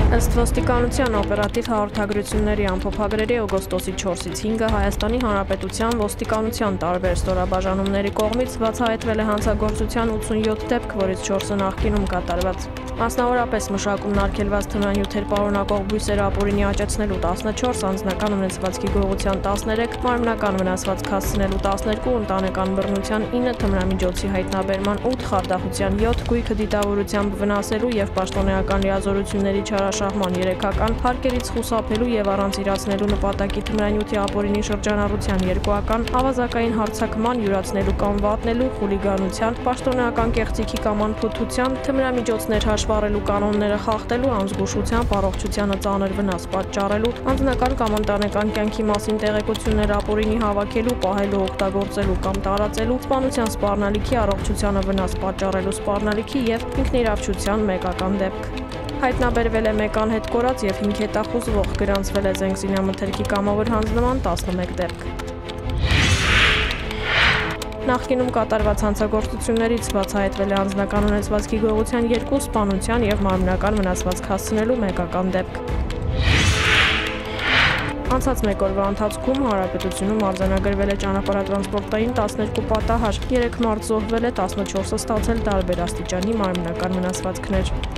Ըստ ոստիկանության օպերատիվ հաղորդագրությունների ամփոփագրերի օգոստոսի 4-ից 5-ը Հայաստանի Հանրապետության ոստիկանության տարբեր ստորաբաժանումների կողմից բացահայտվել է հանցագործության 87 դեպք, որից 4-ը նախկինում կատարված։ Մասնավորապես մշակումն արգելված թմրանյութեր պարունակող բույսեր ապօրինի աճեցնելու 14, անձնական ունեցվածքի գողության 13, մարմնական վնասվածք հասցնելու 12, ընտանեկան բռնության 9, թմրամիջոցի հայտնաբերման 8, խարդախության 7, գույքը դիտավորությամբ վնասելու և պաշտոնեական լիազորությունների չարաշահման 3-ական, հարկերից խուսափելու և առանց իրացնելու նպատակի թմրանյութի ապօրինի շրջանառության 2-ական, ավազակային հարձակման, յուրացնելու կամ վատնելու, խուլիգանության, պաշտոնեական կեղծիքի կամ անփութության, թմրամիջոցներ հաշվառելու կանոնները խախտելու, անզգուշությամբ, առողջությանը ծանր վնաս պատճառելու, անձնական կամ ընտանեկան կյանքի մասին տեղեկություններ ապօրինի հավաքելու, պահելու, օգտագործելու կամ տարածելու, սպանության սպառնալիքի, առողջությանը վնաս պատճառելու սպառնալիքի և ինքնիրավչության 1-ական դեպք։ Հայտնաբերվել է 1 անհետ կորած և 5 հետախուզվող, գրանցվել է զենքզինամթերքի կամավոր հանձնման 11 դեպք։ Նախկինում կատարված հանցագործություններից բացահայտվել է անձնական ունեցվածքի գողության 2, սպանության և մարմնական վնասվածք հասցնելու 1-ական դեպք։ Անցած մեկ օրվա ընթացքում Հանրապետությունում արձանագրվել է ճանապարհատրանսպորտային 12 պատահար, 3 մարդ զոհվել է, 14-ը ստացել տարբեր աստիճանի մարմնական վնասվածքներ։